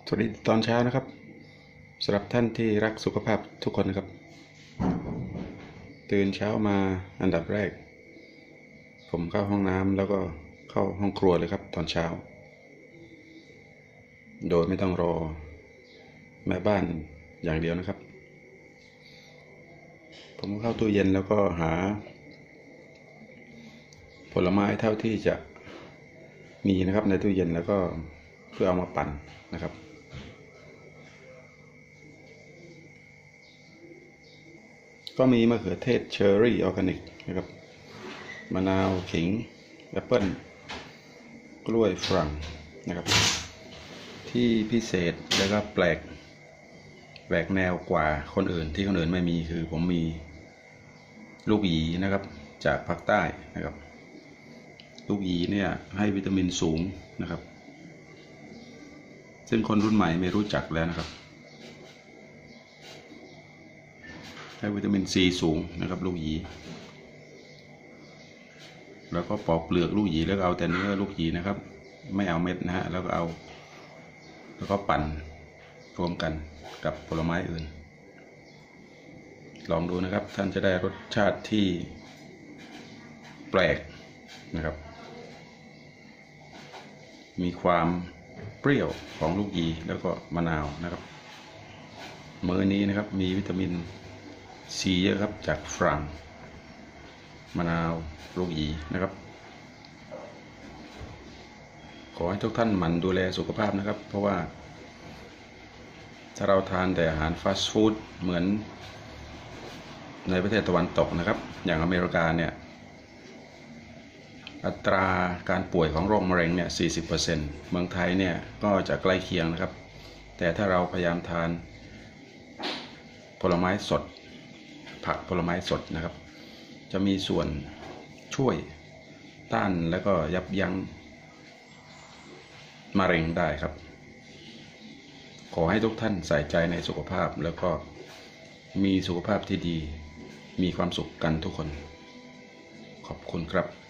สวัสดีตอนเช้านะครับสำหรับท่านที่รักสุขภาพทุกคนนะครับตื่นเช้ามาอันดับแรกผมเข้าห้องน้ำแล้วก็เข้าห้องครัวเลยครับตอนเช้าโดยไม่ต้องรอแม่บ้านอย่างเดียวนะครับผมเข้าตู้เย็นแล้วก็หาผลไม้เท่าที่จะมีนะครับในตู้เย็นแล้วก็เพื่อเอามาปั่นนะครับก็มีมะเขือเทศเชอร์รี่ออร์แกนิกนะครับมะนาวขิงแอปเปิ้ลกล้วยฝรั่งนะครับที่พิเศษแล้วก็แปลกแนวกว่าคนอื่นที่คนอื่นไม่มีคือผมมีลูกหยีนะครับจากภาคใต้นะครับลูกหยีเนี่ยให้วิตามินสูงนะครับซึ่งคนรุ่นใหม่ไม่รู้จักแล้วนะครับให้วิตามินซีสูงนะครับลูกหยีแล้วก็ปอกเปลือกลูกหยีแล้วเอาแต่เนื้อลูกหยีนะครับไม่เอาเม็ดนะฮะแล้วก็ปั่นรวมกันกับผลไม้อื่นลองดูนะครับท่านจะได้รสชาติที่แปลกนะครับมีความเปรี้ยวของลูกหยีแล้วก็มะนาวนะครับมื้อนี้นะครับมีวิตามินซีเยอะครับจากฝรั่งมะนาวลูกหยีนะครับขอให้ทุกท่านหมั่นดูแลสุขภาพนะครับเพราะว่าถ้าเราทานแต่อาหารฟาสต์ฟู้ดเหมือนในประเทศตะวันตกนะครับอย่างอเมริกาเนี่ยอัตราการป่วยของโรคมะเร็งเนี่ย 40% เมืองไทยเนี่ยก็จะใกล้เคียงนะครับแต่ถ้าเราพยายามทานผลไม้สดผักผลไม้สดนะครับจะมีส่วนช่วยต้านและก็ยับยั้งมะเร็งได้ครับขอให้ทุกท่านใส่ใจในสุขภาพแล้วก็มีสุขภาพที่ดีมีความสุขกันทุกคนขอบคุณครับ